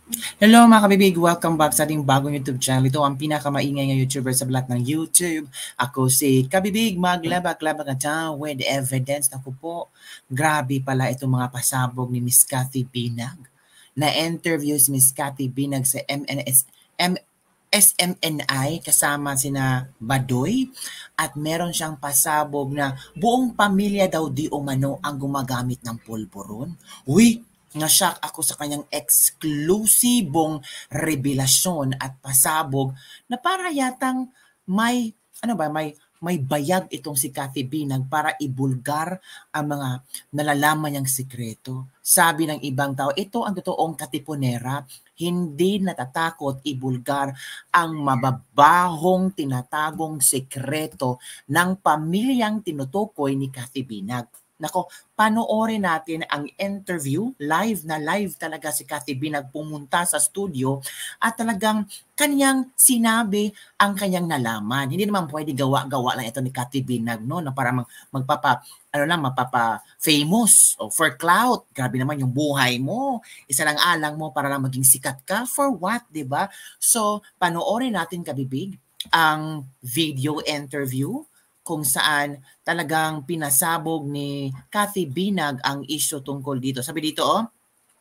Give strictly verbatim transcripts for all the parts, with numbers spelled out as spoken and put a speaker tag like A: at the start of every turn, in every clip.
A: Hello mga kabibig! Welcome back sa ating bagong YouTube channel. Ito ang pinakamaingay ng YouTuber sa lahat ng YouTube. Ako si Kabibig, maglabak-labak at with evidence. Ako po, grabe pala itong mga pasabog ni Miss Cathy Binag. Na-interview si Miss Cathy Binag sa M N S, M S M N I kasama sina Badoy at meron siyang pasabog na buong pamilya daw di umano ang gumagamit ng pulburon. Uy! Na-shock ako sa kanyang eksklusibong revelasyon at pasabog na para yatang may, ano ba, may, may bayag itong si Cathy Binag para ibulgar ang mga nalalaman niyang sikreto. Sabi ng ibang tao, ito ang totoong katipunera, hindi natatakot ibulgar ang mababahong tinatagong sikreto ng pamilyang tinutukoy ni Cathy Binag. Nako, panoorin natin ang interview, live na live talaga si Cathy Binag pumunta sa studio at talagang kanyang sinabi ang kanyang nalaman. Hindi naman pwede gawa-gawa lang ito ni Cathy Binag, no, na para mag, magpapa ano lang, mapapa-famous o for clout. Grabe naman yung buhay mo. Isa lang alang mo para lang maging sikat ka. For what, di ba? So, panoorin natin, kabibig, ang video interview kung saan talagang pinasabog ni Cathy Binag ang issue tungkol dito. Sabi dito, oh,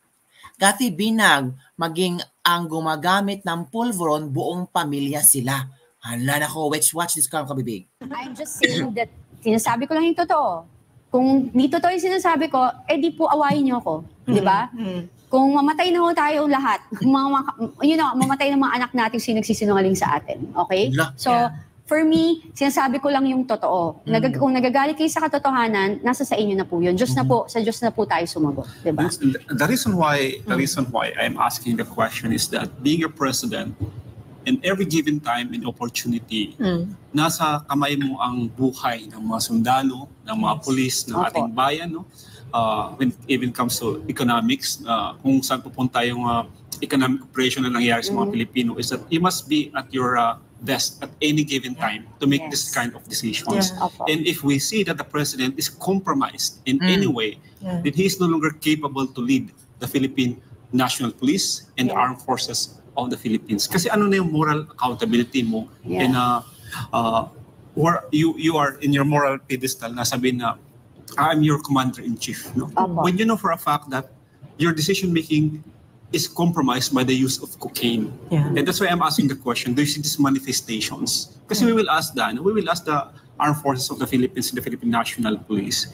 A: Cathy Binag, maging ang gumagamit ng pulveron, buong pamilya sila. Hala na ko, let's watch this, kabibig.
B: I'm just saying that sinasabi ko lang yung totoo. Kung di totoo yung sinasabi ko, eh di po awayin niyo ako. Mm-hmm. Di ba? Mm-hmm. Kung mamatay na ho tayo lahat, mga, you know, mamatay ng mga anak natin sino nagsisinungaling sa atin. Okay? So, yeah. For me, sinasabi ko lang yung totoo. Mm-hmm. Nag- kung nagagalit kayo sa katotohanan, nasa sa inyo na po yun. Diyos mm-hmm. na po, sa Diyos na po tayo sumagot. Diba?
C: The reason why, the reason why I'm asking the question is that being a president, in every given time and opportunity, mm. nasa kamay mo ang buhay ng mga sundalo, ng mga pulis, ng Opo. ating bayan. No? Uh, when it even comes to economics, uh, kung saan pupunta yung uh, economic operation na nangyayari sa mga mm. Pilipino, is that you must be at your uh, best at any given time to make yes. this kind of decisions. Yeah. And if we see that the president is compromised in mm. any way, yeah. that he is no longer capable to lead the Philippine National Police and yeah. Armed Forces of the Philippines. Kasi ano na yung moral accountability mo? Yeah. And uh, uh, where you you are in your moral pedestal na sabihin na I'm your commander-in-chief. No?
B: Opo.
C: When you know for a fact that your decision-making is compromised by the use of cocaine. Yeah. And that's why I'm asking the question, do you see these manifestations? Kasi yeah. we will ask that, we will ask the Armed Forces of the Philippines and the Philippine National Police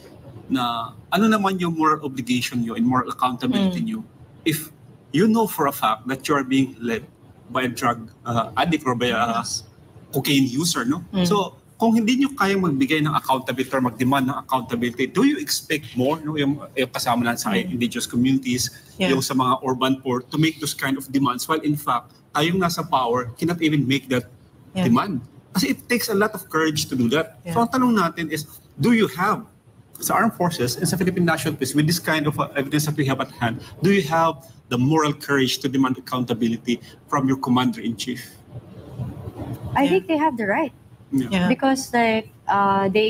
C: na ano naman yung moral obligation nyo and moral accountability mm. nyo if you know for a fact that you are being led by a drug uh, addict or by a yes. cocaine user, no? Mm. So, kung hindi nyo kayang magbigay ng accountability or mag-demand ng accountability, do you expect more, no? Yung, yung kasama na sa mm. indigenous communities, yeah. yung sa mga urban poor, to make those kind of demands, while in fact, tayong nasa power cannot even make that yeah. demand. Kasi it takes a lot of courage to do that. Yeah. So, ang tanong natin is, do you have, sa Armed Forces and sa Philippine National Police, with this kind of uh, evidence that we have at hand, do you have the moral courage to demand accountability from your commander-in-chief?
B: I yeah. think they have the right.
C: Yeah.
B: Because like, uh, they...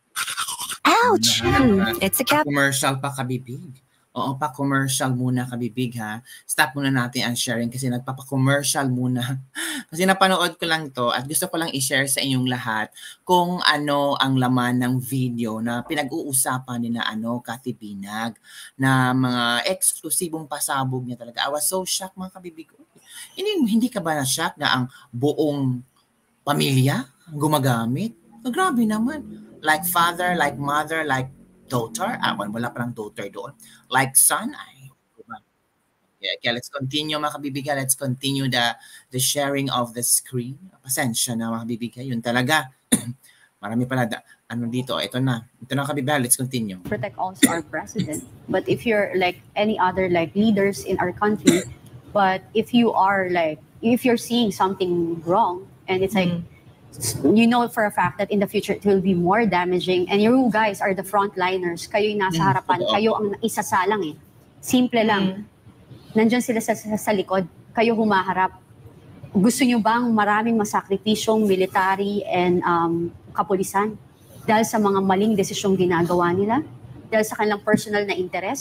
A: Ouch! Hmm. It's a cap. Commercial pa, kabibig. Oo, pa-commercial muna, kabibig, ha. Stop muna natin ang sharing kasi nagpapa-commercial muna. Kasi napanood ko lang to at gusto ko lang i-share sa inyong lahat kung ano ang laman ng video na pinag-uusapan ni na ano, Cathy Binag na mga eksklusibong pasabog niya talaga. I was so shocked, mga kabibig. Hindi, hindi ka ba na-shock na ang buong pamilya gumagamit? Oh, grabe naman. Like father, like mother, like daughter. Ah, wala palang daughter doon. Like son. Ay, yeah, okay, let's continue mga kabibigan. Let's continue the the sharing of the screen. Pasensya na mga kabibigan. Yun talaga. Marami pala. Da, ano dito? Ito na. Ito na kabibigan. Let's continue.
B: Protect also our president. But if you're like any other like leaders in our country, but if you are like, if you're seeing something wrong, and it's like, mm. you know for a fact that in the future it will be more damaging, and you guys are the frontliners, kayo yung nasa harapan, mm. kayo ang isasalang eh. Simple lang. Mm. Nandiyan sila sa, sa, sa likod, kayo humaharap. Gusto nyo bang maraming masakripisyong military and um, kapulisan dahil sa mga maling desisyong ginagawa nila? Dahil sa kanilang personal na interest?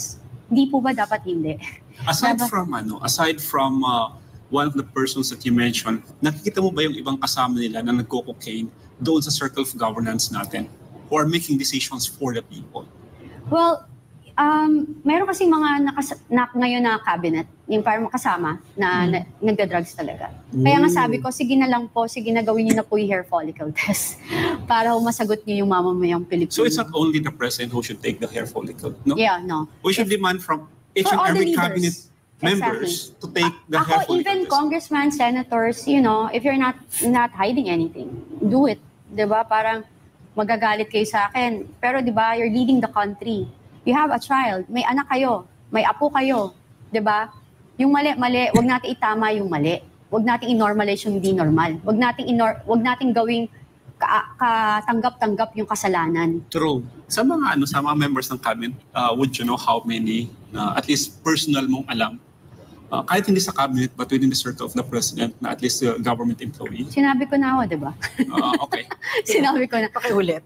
B: Hindi po ba dapat hindi?
C: Aside
B: dapat,
C: from, ano, aside from uh, one of the persons that you mentioned, nakikita mo ba yung ibang kasama nila na nagko-cocaine doon sa circle of governance natin who are making decisions for the people?
B: Well, um, meron kasi mga nakas- na, ngayon na cabinet, yung parang kasama na, hmm. na nagda-drugs talaga. Ooh. Kaya nga sabi ko, sige na lang po, sige na gawin niyo na po yung hair follicle test para masagot niyo yung mamamayang Pilipino.
C: So it's not only the president who should take the hair follicle, no?
B: Yeah, no.
C: We should If, demand from each and every cabinet members exactly. to take the
B: A-
C: hair
B: follicle even test. Congressmen, senators, you know, if you're not not hiding anything, do it. Diba? Parang magagalit kayo sa akin. Pero diba, you're leading the country. You have a child, may anak kayo, may apo kayo. Diba? Yung mali, mali, wag natin itama yung mali. Wag natin i-normalize yung hindi normal. Wag natin inor- wag natin gawing ka- katanggap-tanggap yung kasalanan.
C: True. Sa mga ano, sa mga members ng cabinet, uh, would you know how many, uh, at least personal mong alam, Uh, kahit hindi sa cabinet but within the circle of the president na at least uh, government employee?
B: Sinabi ko na ako, di ba?
C: Uh, okay.
B: Sinabi ko na.
D: Pakiulit.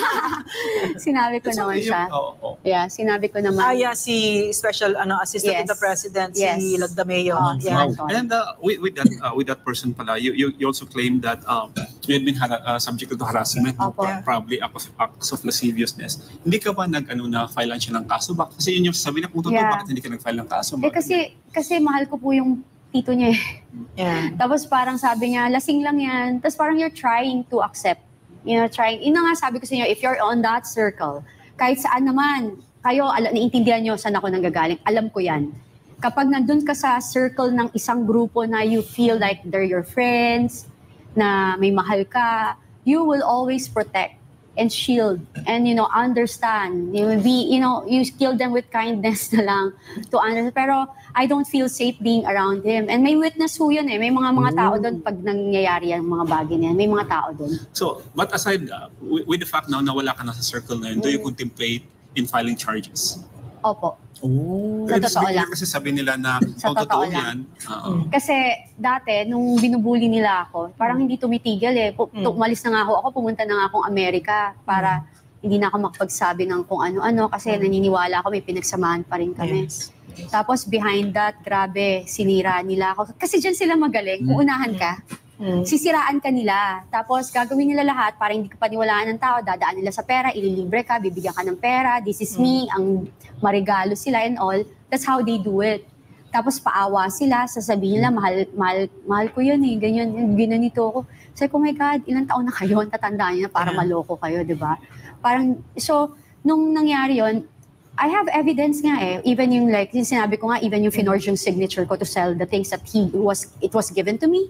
B: Sinabi ko naman siya.
C: Oh, oh.
B: Yeah, sinabi ko naman.
D: Ah, yeah, si special ano assistant
B: yes.
D: to the president,
B: yes.
D: si Lagdameo.
B: Oh,
D: yeah.
C: Wow. And uh, with, with that uh, with that person pala, you you, you also claim that um, you had been har- uh, subject to harassment, no?
B: Yeah.
C: Probably acts of, acts of lasciviousness. Hindi ka ba nag ano na file siya ng kaso? Bak kasi yun yung sabi na kung totoo,
B: yeah.
C: bakit hindi ka nag-file ng kaso?
B: Eh, kasi kasi mahal ko po yung tito niya.
D: Yeah.
B: Tapos parang sabi niya, lasing lang yan. Tapos parang you're trying to accept. You know, trying. Ina nga sabi ko sa inyo, if you're on that circle, kahit saan naman, kayo, ala, naiintindihan nyo saan ako nanggagaling. Alam ko yan. Kapag nandun ka sa circle ng isang grupo na you feel like they're your friends, na may mahal ka, you will always protect and shield and, you know, understand. You will be, you know, you kill them with kindness na lang to understand. Pero I don't feel safe being around him. And may witness ho yun eh. May mga mga tao doon pag nangyayari yung mga bagay na yan. May mga tao doon.
C: So, but aside, uh, with, with the fact now na wala ka na sa circle na yun, do you contemplate in filing charges?
B: Opo.
A: Oh.
B: Sa totoo lang.
C: Kasi sabi nila na
B: Sa
C: kung
B: totoo
C: totoo
B: lang.
C: yan. Uh,
B: Kasi dati, nung binubuli nila ako, parang hindi tumitigil eh. Pu-
D: Mm.
B: Umalis na nga ako, ako pumunta na nga akong Amerika para hindi na ako makapagsabi ng kung ano-ano kasi naniniwala ako may pinagsamahan pa rin kami.
D: Yes.
B: Tapos behind that, grabe, sinira nila ako. Kasi dyan sila magaling, kung unahan ka,
D: Mm.
B: sisiraan ka nila. Tapos gagawin nila lahat para hindi ka paniwalaan ng tao, dadaan nila sa pera, ililibre ka, bibigyan ka ng pera, this is me, ang marigalo sila and all. That's how they do it. Tapos paawa sila, sasabihin nila, mahal, mahal, mahal ko yun eh, ganyan, ginanito ako. Sabi ko, oh my God, ilang taon na kayo, tatandaan niyo na para maloko kayo, di ba? Parang, so, nung nangyari yun, I have evidence nga eh, even yung like, yung sinabi ko nga, even yung finorge yung signature ko to sell the things that he was, it was given to me.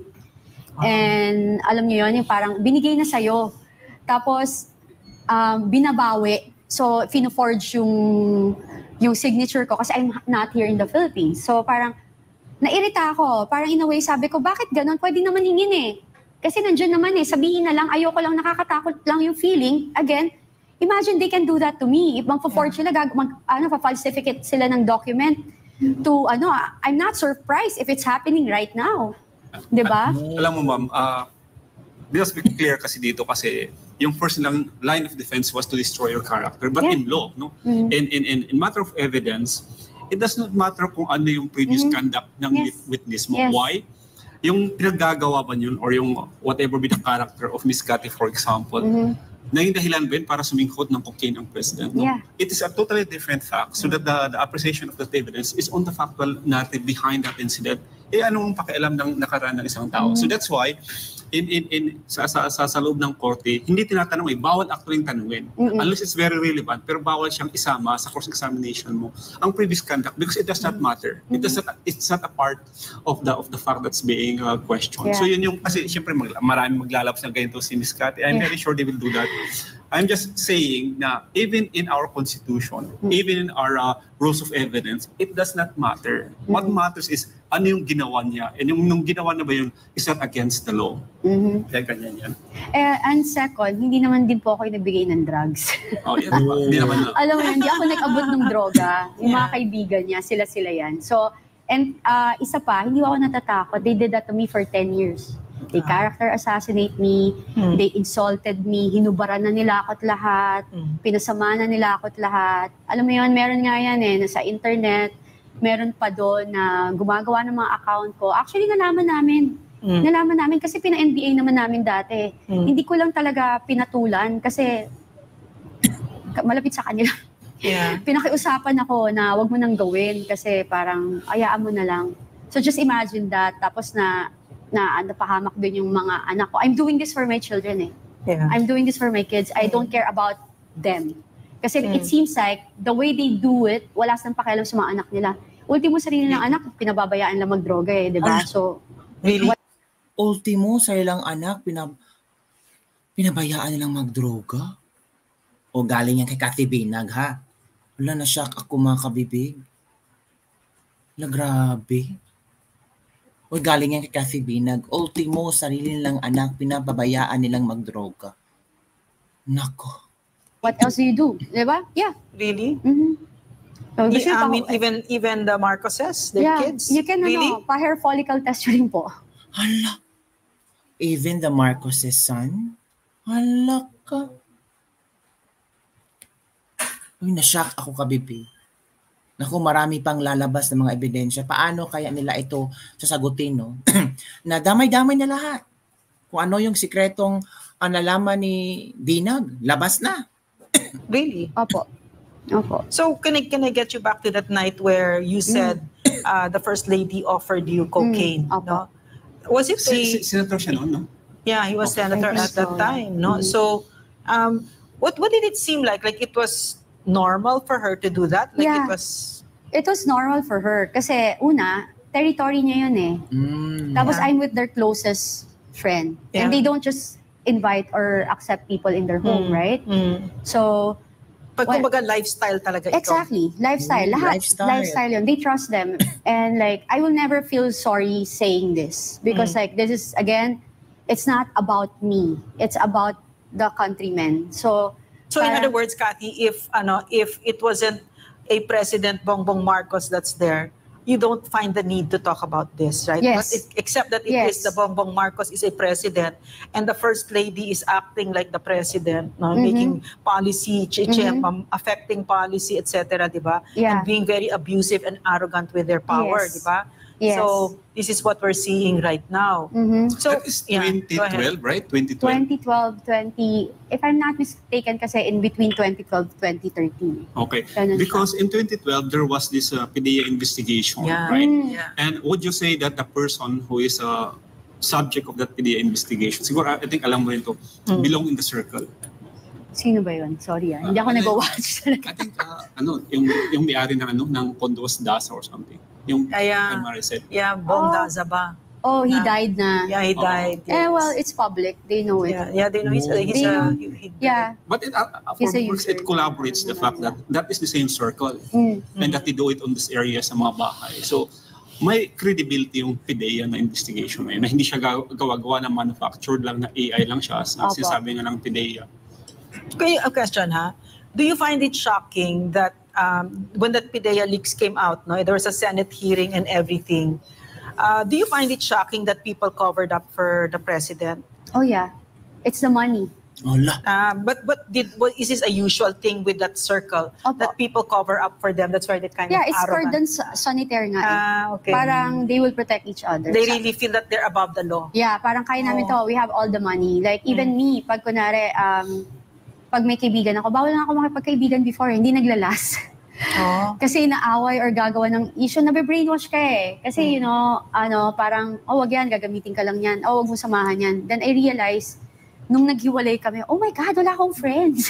B: And alam niyo yun, yung parang binigay na sa'yo. Tapos, um, binabawi. So, fino-forge yung, yung signature ko kasi I'm not here in the Philippines. So, parang, nairita ako. Parang in a way, sabi ko, bakit ganun? Pwede naman hingin eh. Kasi nandiyan naman eh, sabihin na lang, ayoko lang, nakakatakot lang yung feeling. Again, imagine they can do that to me. If mag-forge sila, gag- mag, ano, pa-falsificate sila ng document to, ano, I'm not surprised if it's happening right now. Diba?
C: Alam mo ma'am, uh, let's be clear kasi dito kasi yung first lang line of defense was to destroy your character. But
B: Yeah.
C: in law, no?
B: Mm-hmm.
C: In, in, in, in matter of evidence, it does not matter kung ano yung previous
B: Mhm.
C: conduct ng
B: Yes.
C: witness mo.
B: Yes.
C: Why? Yung pinaggagawa ba yun or yung whatever be the character of Miss Cathy, for example,
B: Mhm.
C: naging dahilan ba yun para sumingkot ng cocaine ang president? No?
B: Yeah.
C: It is a totally different fact. So that the, the appreciation of that evidence is on the factual narrative behind that incident. Eh anong pakialam ng nakaraan ng isang tao?
B: Mm-hmm.
C: So that's why in in in sa sa sa, sa loob ng korte, hindi tinatanong eh, bawal actually tanungin.
B: Mm-mm.
C: Unless it's very relevant, pero bawal siyang isama sa cross examination mo ang previous conduct because it does not matter. It does not it's not a part of the of the fact that's being uh, questioned.
B: Yeah.
C: So yun yung kasi syempre mag, maraming maglalabs ng ganito si Miss Cathy. I'm
B: Yeah.
C: very sure they will do that. I'm just saying na even in our constitution,
B: Mm.
C: even in our uh, rules of evidence, it does not matter. What
B: Mm.
C: matters is ano yung ginawa niya. And yung nung ginawa na ba yun is not against the law.
B: Mhm.
C: Kaya ganyan yan.
B: Eh, and second, hindi naman din po ako yung nagbigay ng drugs.
C: Oh, yan. Hindi naman na.
B: Alam mo yun, hindi ako nag-abot ng droga. Yung mga
D: Yeah.
B: kaibigan niya, sila-sila yan. So, and uh, isa pa, hindi ako natatakot. They did that to me for ten years. They character assassinate me,
D: Mm.
B: they insulted me, hinubaran na nila ako't lahat,
D: Mm.
B: pinasama na nila ako't lahat. Alam mo yun, meron nga yan eh, nasa internet, meron pa doon na gumagawa ng mga account ko. Actually, nalaman namin.
D: Mm.
B: Nalaman namin kasi pina-N B A naman namin dati.
D: Mm.
B: Hindi ko lang talaga pinatulan kasi ka- malapit sa kanila.
D: Yeah.
B: Pinakiusapan ako na wag mo nang gawin kasi parang ayaan mo na lang. So just imagine that. Tapos na, na napahamak din yung mga anak ko. I'm doing this for my children eh.
D: Yeah.
B: I'm doing this for my kids. I don't care about them. Kasi
D: Mm.
B: it seems like the way they do it, wala silang pakialam sa mga anak nila. Ultimo sarili ng anak, pinababayaan lang magdroga eh, di ba?
A: Ah.
B: So,
D: Really?
A: Ultimo, sa ilang anak, pinab pinabayaan nilang magdroga? O galing yan kay Kathy Binag, ha? Wala, na-shock ako mga kabibig. Wala, grabe. O galing yan kay Kathy Binag. Ultimo, sarili nilang anak, pinababayaan nilang magdroga. Nako.
B: what else do you do? Di ba? Yeah.
D: Really?
B: Mm-hmm. So, gusto
D: I
B: pa
D: mean,
B: ako-
D: even even the Marcoses, their
B: yeah,
D: kids.
B: you can,
D: Really?
B: ano, pa-hair follicle test rin po.
A: Hala. Even the Marcoses' son? Hala ka. Uy, na-shock ako kabibi. Naku, marami pang lalabas ng mga ebidensya. Paano kaya nila ito sasagutin, no? Na damay-damay na lahat. Kung ano yung sikretong ang nalaman ni Binag, labas na.
D: Really?
B: Opo. Opo.
D: So can I can I get you back to that night where you said uh, the first lady offered you cocaine?
B: Mm, opo.
D: No? Was it
C: Si, si,
D: a,
C: senator siya noon, no?
D: yeah, he was
C: Okay.
D: senator
B: I think
D: at that
B: so.
D: time, no?
B: Mhm.
D: So um, what what did it seem like? Like it was normal for her to do that? Like
B: Yeah.
D: it was.
B: It was normal for her. Kasi una, territory niya yun eh.
A: Mm.
B: Tapos
D: Yeah.
B: I'm with their closest friend.
D: Yeah.
B: And they don't just invite or accept people in their home,
D: Mm,
B: right?
D: mm.
B: So,
D: Pag
B: Well,
D: kumbaga lifestyle talaga ito.
B: exactly. Lifestyle.
A: Mm,
B: Lahat.
A: lifestyle.
B: Lifestyle yun. They trust them. And like, I will never feel sorry saying this. Because
D: Mm.
B: like, this is, again, it's not about me. It's about the countrymen. So,
D: So in
B: parang-
D: other words, Kathy, if ano, if it wasn't a President Bongbong Marcos that's there, you don't find the need to talk about this, right?
B: Yes.
D: But it, except that it
B: Yes.
D: is the Bongbong Marcos is a president, and the first lady is acting like the president, no,
B: Mhm.
D: making policy, ch- ch-
B: Mhm.
D: um, affecting policy, et cetera, di ba?
B: Yeah.
D: And being very abusive and arrogant with their power,
B: Yes.
D: di ba?
B: Yes.
D: So this is what we're seeing right now.
B: Mhm.
D: So
C: That is
D: yeah,
C: twenty
D: go ahead.
C: twelve, right? twenty twelve.
B: twenty twelve, twenty, if I'm not mistaken kasi in between twenty twelve, twenty thirteen.
C: Okay.
B: Ganun siya.
C: Because in twenty twelve, there was this uh, P D E A investigation,
D: Yeah.
C: right?
B: Mm.
D: Yeah.
C: And would you say that the person who is a subject of that P D E A investigation, siguro I think alam mo rin to,
D: Mm.
C: belong in the circle.
B: Sino ba yun? Sorry ah. Hindi ako
C: Ah, ano
B: nag-watch talaga.
C: I think, uh, ano, yung, yung may-ari ng, ano, ng Condos Dasa or something. Yung
D: Kaya-
C: kay Maricel.
D: Yeah, Bong
B: Oh.
D: Dazaba.
B: Oh, he
D: Ah.
B: died na.
D: Yeah, he
C: Oo.
D: died.
B: Eh,
D: yes.
B: well, it's public. They know it.
D: Yeah, yeah, they know he's, uh, he's
B: They
D: a,
B: know.
D: he, he-
B: Yeah.
C: But it, uh, uh,
B: He's
C: for
B: a
C: works,
B: user.
C: it collaborates the fact that that is the same circle
B: Mm.
C: and that they do it on this area sa mga bahay. So, may credibility yung P D E A na investigation na yun, na hindi siya gaw- gawa-gawa na manufactured lang, na A I lang siya, sa
B: Opo.
C: sinasabi nga ng P D E A.
D: Okay, a question ha. Do you find it shocking that um, when that P D E A leaks came out, no, there was a Senate hearing and everything. Uh, do you find it shocking that people covered up for the president?
B: Oh, yeah. It's the money.
A: Wala.
D: Uh, but but did what is this a usual thing with that circle
B: Opo.
D: that people cover up for them? That's why they kind
B: Yeah,
D: of
B: it's
D: arrogant.
B: cordon sa- sanitaire nga eh.
D: Ah, okay.
B: Parang they will protect each other.
D: they
B: Sa-
D: really feel that they're above the law.
B: Yeah, parang kaya namin
D: Oh.
B: to. We have all the money. Like, even me, pag kunwari, um, pag may kaibigan ako, bawal na ako makipagkaibigan before, hindi naglalas.
D: Oh.
B: Kasi naaway or gagawa ng issue, nabe-brainwash ka eh. Kasi, you know, ano, parang, oh, wag yan, gagamitin ka lang yan. Oh, wag mo samahan yan. Then I realized, nung naghiwalay kami, oh my God, wala akong friends.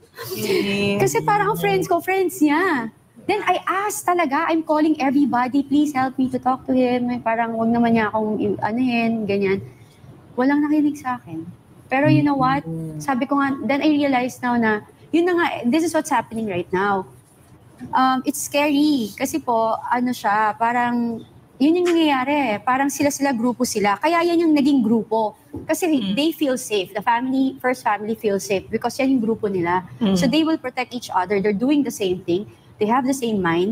D: Really?
B: Kasi parang ang friends ko, friends niya. Then I asked talaga, I'm calling everybody, please help me to talk to him. Eh, Parang wag naman niya akong i- anuhin, ganyan. Walang nakinig sa akin. Pero you know what? Sabi ko nga, then I realized now na, yun na nga, this is what's happening right now. Um, it's scary. Kasi po, ano siya, parang, yun yung nangyayari. Parang sila-sila, grupo sila. Kaya yan yung naging grupo. Kasi
D: Mm.
B: they feel safe. The family, first family feels safe because yan yung grupo nila.
D: Mm.
B: So they will protect each other. They're doing the same thing. They have the same mind.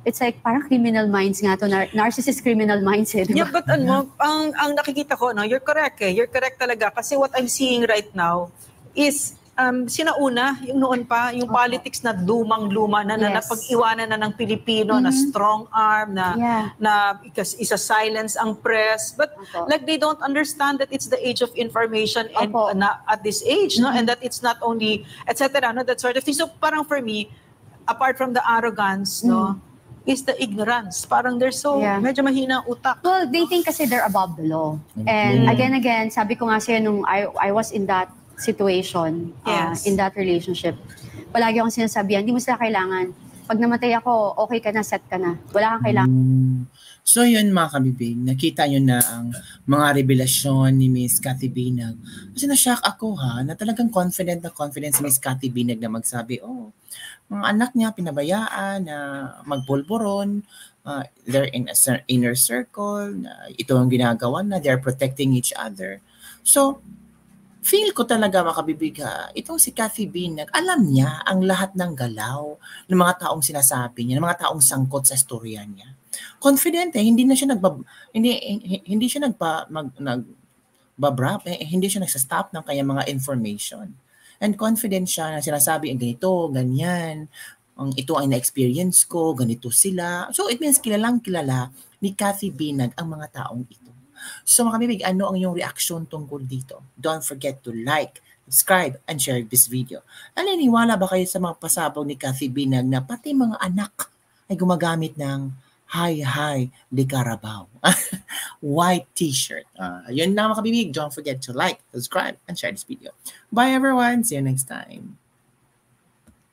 B: it's like parang criminal minds nga to, nar- narcissist criminal minds eh. Diba?
D: Yeah, but ano, ang, ang nakikita ko, no, you're correct eh. You're correct talaga. Kasi what I'm seeing right now is um, sinauna, yung noon pa, yung
B: Okay.
D: politics na lumang-luma na, na
B: Yes.
D: napag-iwanan na ng Pilipino, na
B: Mhm.
D: strong arm, na,
B: Yeah.
D: na because isa silence ang press. But
B: Opo.
D: like they don't understand that it's the age of information and
B: Opo.
D: na, at this age, no,
B: Mhm.
D: and that it's not only, et cetera, no, that sort of thing. So parang for me, apart from the arrogance, no, is the ignorance. Parang they're so,
B: Yeah.
D: medyo mahina ang utak.
B: Well, they think kasi they're above the law. And
D: Mm.
B: again, again, sabi ko nga sa'yo nung I, I was in that situation, uh,
D: Yes.
B: in that relationship, palagi akong sinasabihan, hindi mo sila kailangan. Pag namatay ako, okay ka na, set ka na. Wala kang kailangan.
A: Mm. So yun mga kabibig, nakita nyo na ang mga revelasyon ni Miss Cathy Binag. Kasi na-shock ako ha, na talagang confident na confident si Miss Cathy Binag na magsabi, oh, mga anak niya pinabayaan na magpulburon, uh, they're in a cer- inner circle, na ito ang ginagawa na, they're protecting each other. So, feel ko talaga makabibig ha, itong si Cathy Binag, alam niya ang lahat ng galaw ng mga taong sinasabi niya, ng mga taong sangkot sa storya niya. Confident eh, hindi na siya nagba, hindi, hindi siya nagpa, mag, nagbabrap, eh, hindi siya nagsastop ng kanyang mga information. And confident siya na sinasabi, ang ganito, ganyan, ang ito ay na-experience ko, ganito sila. So it means kilalang kilala ni Cathy Binag ang mga taong ito. So mga kabibig, ano ang iyong reaksyon tungkol dito? Don't forget to like, subscribe, and share this video. Naniniwala ba kayo sa mga pasabog ni Cathy Binag na pati mga anak ay gumagamit ng Hi Hi de Carabao white t-shirt? Uh, yun na mga kabibig. Don't forget to like, subscribe, and share this video. Bye everyone. See you next time.